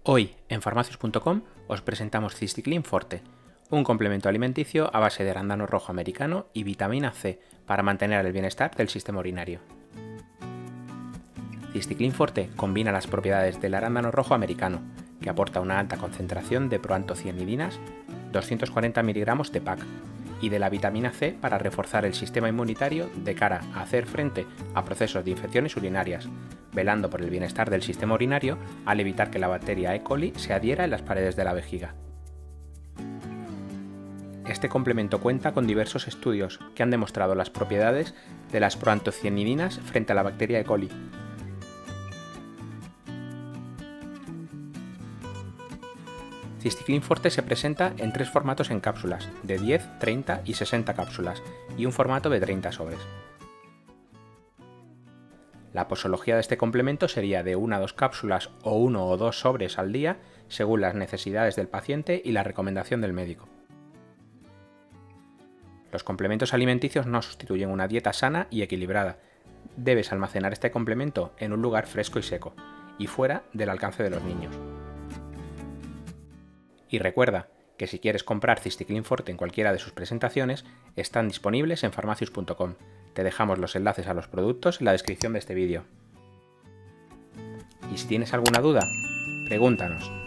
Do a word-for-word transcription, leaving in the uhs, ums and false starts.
Hoy, en farmacius punto com, os presentamos Cysticlean Forte, un complemento alimenticio a base de arándano rojo americano y vitamina C para mantener el bienestar del sistema urinario. Cysticlean Forte combina las propiedades del arándano rojo americano, que aporta una alta concentración de proantocianidinas, doscientos cuarenta miligramos de P A C, y de la vitamina C para reforzar el sistema inmunitario de cara a hacer frente a procesos de infecciones urinarias, velando por el bienestar del sistema urinario al evitar que la bacteria E. coli se adhiera en las paredes de la vejiga. Este complemento cuenta con diversos estudios que han demostrado las propiedades de las proantocianidinas frente a la bacteria E. coli. Cysticlean Forte se presenta en tres formatos en cápsulas, de diez, treinta y sesenta cápsulas, y un formato de treinta sobres. La posología de este complemento sería de una a dos cápsulas o uno o dos sobres al día, según las necesidades del paciente y la recomendación del médico. Los complementos alimenticios no sustituyen una dieta sana y equilibrada. Debes almacenar este complemento en un lugar fresco y seco, y fuera del alcance de los niños. Y recuerda que si quieres comprar Cysticlean Forte en cualquiera de sus presentaciones, están disponibles en farmacius punto com. Te dejamos los enlaces a los productos en la descripción de este vídeo. Y si tienes alguna duda, pregúntanos.